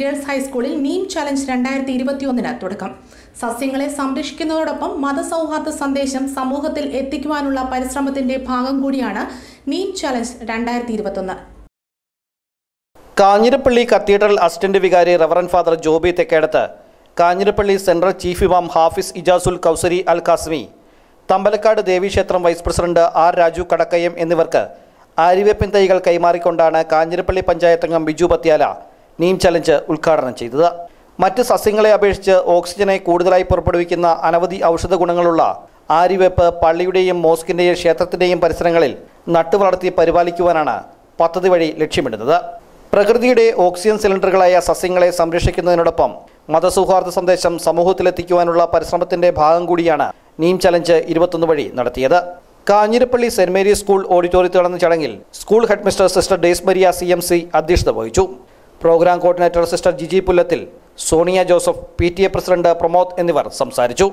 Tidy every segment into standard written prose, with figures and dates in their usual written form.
Girls ഹൈസ്കൂളിൽ Neem challenge 2021 തുടക്കം. സസ്യങ്ങളെ സംരക്ഷിക്കുന്നതോടൊപ്പം മതസൗഹാർദ്ദ സന്ദേശം സമൂഹത്തിൽ എത്തിക്കുവാനുള്ള പരിശ്രമത്തിന്റെ ഭാഗം കൂടിയാണ് Neem challenge 2021. Kanjirappally cathedral assistant വികാരി reverend father Joby Thekkedath, Kanjirappally central chief ഇമാം ഹാഫിസ് ഇജാസുൽ കൗസരി അൽ കാസ്മി, തമ്പലക്കാട് ദേവീക്ഷേത്രം vice president R Raju Kadakkayam എന്നിവർക്ക് ആര്യവേപ്പിൻ തൈകൾ കൈമാറിക്കൊണ്ടാണ് കാഞ്ഞിരപ്പള്ളി പഞ്ചായത്ത് അംഗം ബിജു പത്യാല നീം ചലഞ്ച് ഉദ്ഘാടനം ചെയ്തത്. മറ്റ് സസ്യങ്ങളെ അപേക്ഷിച്ച് ഓക്സിജനെ കൂടുതലായി പുറപ്പെടുവിക്കുന്ന അനവധി ഔഷധ ഗുണങ്ങളുള്ള ആര്യവേപ്പ് പള്ളിയുടെയും മോസ്കിന്റെയും ക്ഷേത്രത്തിന്റെയും പരിസരങ്ങളിൽ നട്ടുവളർത്തി പരിപാലിക്കുവാനാണ് പദ്ധതി വഴി ലക്ഷ്യമിടുന്നത്. പ്രകൃതിയുടെ ഓക്സിജൻ സിലിണ്ടറുകളായ സസ്യങ്ങളെ സംരക്ഷിക്കുന്നതിനോടൊപ്പം മതസൗഹാർദ്ദ സന്ദേശം സമൂഹത്തിലെത്തിക്കുവാനുള്ള പരിശ്രമത്തിന്റെ ഭാഗം കൂടിയാണ് നീം ചലഞ്ച് 21 വഴി നടത്തിയത്. കാഞ്ഞിരപ്പള്ളി സെന്റ് മേരീസ് സ്കൂൾ ഓഡിറ്റോറിയത്തിൽ നടന്ന ചടങ്ങിൽ സ്കൂൾ ഹെഡ്മിസ്റ്റർ സിസ്റ്റർ ഡേസ് മരിയ CMC അധ്യക്ഷത വഹിച്ചു. Program coordinator sister Jiji Pullathil, Sonia Joseph, PTA president Pramod എന്നിവർ സംസാരിച്ചു.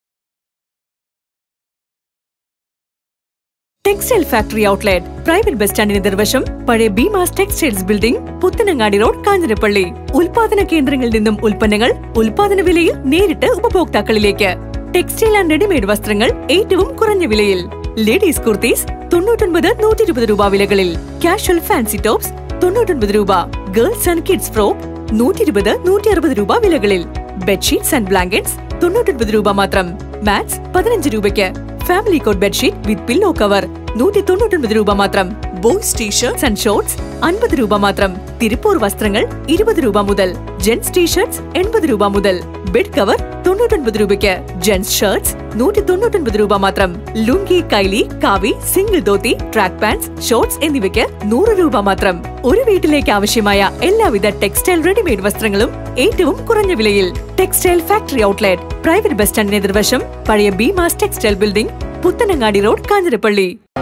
Textile factory outlet private bus സ്റ്റാൻഡിന് എതിർവശം പഴയ Beemas textiles building, Puthanangadi road, Kanjirappally. ഉൽപാദന കേന്ദ്രങ്ങളിൽ നിന്നും ഉൽപ്പന്നങ്ങൾ ഉൽപാദന വിലയിൽ നേരിട്ട് ഉപഭോക്താക്കളിലേക്ക്. ടെക്സ്റ്റൈൽ ആൻഡ് റെഡിമെയ്ഡ് വസ്ത്രങ്ങൾ ഏറ്റവും കുറഞ്ഞ വിലയിൽ. ലേഡീസ് കുർത്തീസ് 99-120 രൂപ വിലകളിൽ. കാഷ്വൽ ഫാൻസി ടോപ്സ് 99 രൂപ. ഗേൾസ് ആൻഡ് കിഡ്സ് ഫ്രോക്ക് 120-160 രൂപ വിലകളിൽ. ബെഡ്ഷീറ്റ്സ് ആൻഡ് ബ്ലാങ്കറ്റ്സ് 99 രൂപ മാത്രം. മാറ്റ്സ് 15 രൂപയ്ക്ക്. Family cot bedsheet with pillow cover 199 രൂപ മാത്രം. ബോയ്സ് ടീഷർട്സ് ആൻഡ് ഷോർട്സ് 50 രൂപ മാത്രം. തിരുപ്പൂർ വസ്ത്രങ്ങൾ 20 രൂപ മുതൽ. ജെന്റ്സ് ടീഷർട്സ് 80 രൂപ മുതൽ. ബെഡ് കവർ 99 രൂപയ്ക്ക്. ജെന്റ്സ് ഷർട്സ് 199 രൂപ മാത്രം. ലുങ്കി, കൈലി, കാവി, single dhoti, track pants, shorts എന്നിവയ്ക്ക് 100 രൂപ മാത്രം. ഒരു വീട്ടിലേക്ക് ആവശ്യമായ എല്ലാവിധ ടെക്സ്റ്റൈൽ റെഡിമെയ്ഡ് വസ്ത്രങ്ങളും ഏറ്റവും കുറഞ്ഞ വിലയിൽ. Textile factory outlet private bus സ്റ്റാൻഡിന് എതിർവശം പഴയ Beemas textile building, Puthanangadi road, Kanjirappally.